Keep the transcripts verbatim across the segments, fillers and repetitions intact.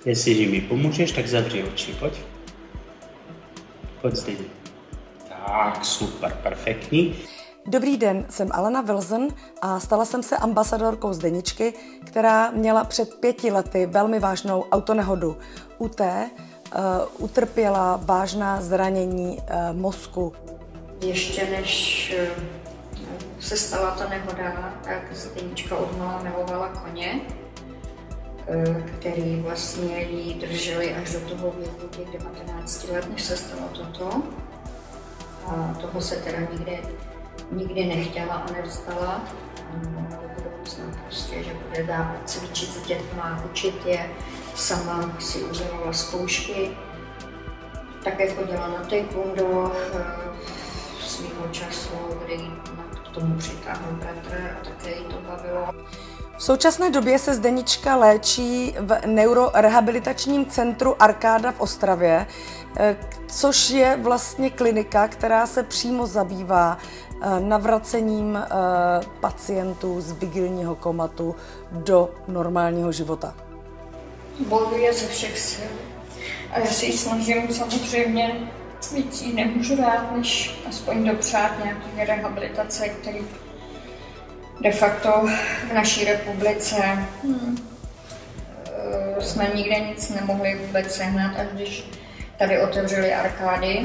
Jestliže mi pomůžeš, tak zavři oči, pojď. Pojď zde. Tak, super, perfektní. Dobrý den, jsem Alena Wilson a stala jsem se ambasadorkou Zdeničky, která měla před pěti lety velmi vážnou autonehodu. U té uh, utrpěla vážná zranění uh, mozku. Ještě než se stala ta nehoda, tak Zdenička odmala milovala koně, který vlastně jí drželi až do toho věku těch devatenácti let, než se stalo toto. A toho se teda nikdy, nikdy nechtěla a nevzdala. Do budoucna prostě, že bude dál cvičit s dětma, učit je, sama si udělala zkoušky. Také chodila na taekwondo svýho času, kdy k tomu přitáhl bratr a také jí to bavilo. V současné době se Zdenička léčí v neurorehabilitačním centru Arkáda v Ostravě, což je vlastně klinika, která se přímo zabývá navracením pacientů z vigilního komatu do normálního života. Bojuje ze všech sil a já si ji snažím samozřejmě, víc jí nemůžu dát, než aspoň dopřát nějaké rehabilitace, které de facto v naší republice hmm, jsme nikde nic nemohli vůbec sehnat, až když tady otevřeli Arkády.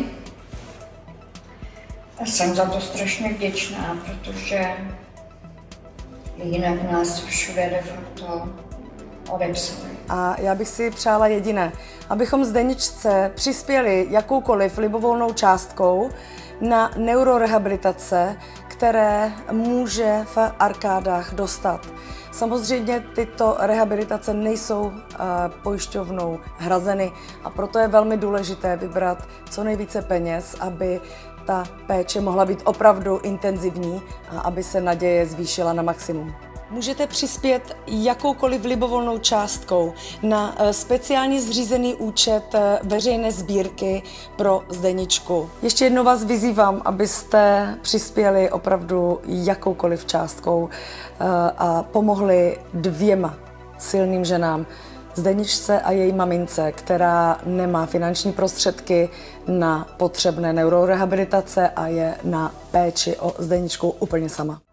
A jsem za to strašně vděčná, protože jinak nás všude de facto odepsali. A já bych si přála jediné, abychom Zdeničce přispěli jakoukoliv libovolnou částkou na neurorehabilitace, které může v Arkádách dostat. Samozřejmě tyto rehabilitace nejsou uh, pojišťovnou hrazeny a proto je velmi důležité vybrat co nejvíce peněz, aby ta péče mohla být opravdu intenzivní a aby se naděje zvýšila na maximum. Můžete přispět jakoukoliv libovolnou částkou na speciálně zřízený účet veřejné sbírky pro Zdeničku. Ještě jednou vás vyzývám, abyste přispěli opravdu jakoukoliv částkou a pomohli dvěma silným ženám, Zdeničce a její mamince, která nemá finanční prostředky na potřebné neurorehabilitace a je na péči o Zdeničku úplně sama.